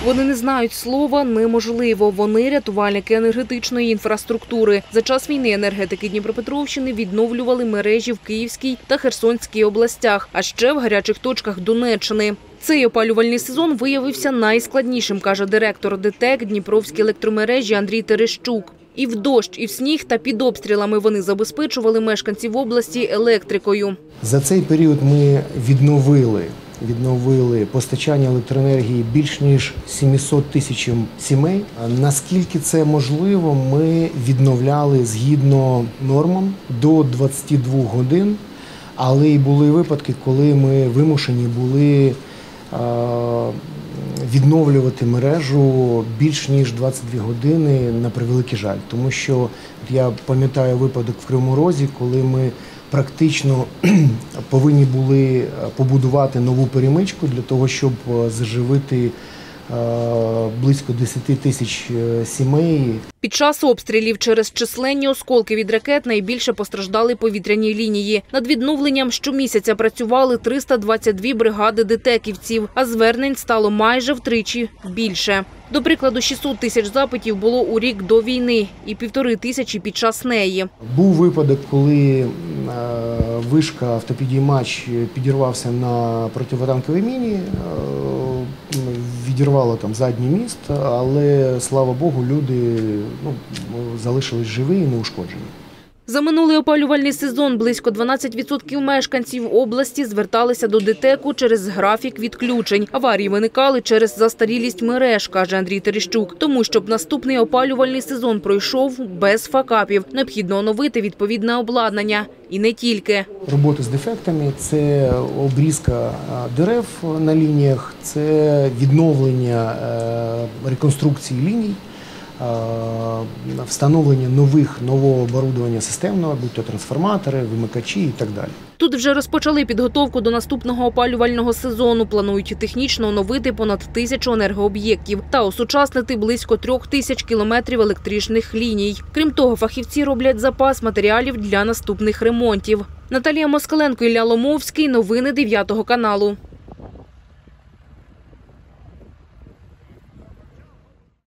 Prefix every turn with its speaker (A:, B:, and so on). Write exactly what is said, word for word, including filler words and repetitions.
A: Вони не знають слова «неможливо». Вони – рятувальники енергетичної інфраструктури. За час війни енергетики Дніпропетровщини відновлювали мережі в Київській та Херсонській областях, а ще в гарячих точках Донеччини. Цей опалювальний сезон виявився найскладнішим, каже директор ДТЕК Дніпровські електромережі Андрій Терещук. І в дощ, і в сніг та під обстрілами вони забезпечували мешканців області електрикою.
B: За цей період ми відновили, відновили постачання електроенергії більш ніж сімсот тисячам сімей. Наскільки це можливо, ми відновляли згідно нормам до двадцяти двох годин, але й були випадки, коли ми вимушені були відновлювати мережу більш ніж двадцять дві години, на превеликий жаль. Тому що я пам'ятаю випадок в Кривому Розі, коли ми практично повинні були побудувати нову перемичку для того, щоб заживити близько десяти тисяч сімей.
A: Під час обстрілів через численні осколки від ракет найбільше постраждали повітряні лінії. Над відновленням щомісяця працювали триста двадцять дві бригади ДТЕКівців, а звернень стало майже втричі більше. До прикладу, шістсот тисяч запитів було у рік до війни і півтори тисячі під час неї.
B: Був випадок, коли вишка автопідіймач підірвався на протитанковій міні, відірвало там задній міст, але, слава Богу, люди ну, залишились живі і неушкоджені.
A: За минулий опалювальний сезон близько дванадцять відсотків мешканців області зверталися до ДТЕКу через графік відключень. Аварії виникали через застарілість мереж, каже Андрій Терещук. Тому, щоб наступний опалювальний сезон пройшов без факапів, необхідно оновити відповідне обладнання. І не тільки.
B: Роботи з дефектами – це обрізка дерев на лініях, це відновлення реконструкції ліній, встановлення нових, нового оборудовання системного, будь то трансформатори, вимикачі і так далі.
A: Тут вже розпочали підготовку до наступного опалювального сезону. Планують технічно оновити понад тисячу енергооб'єктів та осучаснити близько трьох тисяч кілометрів електричних ліній. Крім того, фахівці роблять запас матеріалів для наступних ремонтів. Наталія Москаленко, Ілля Ломовський. Новини дев'ятого каналу.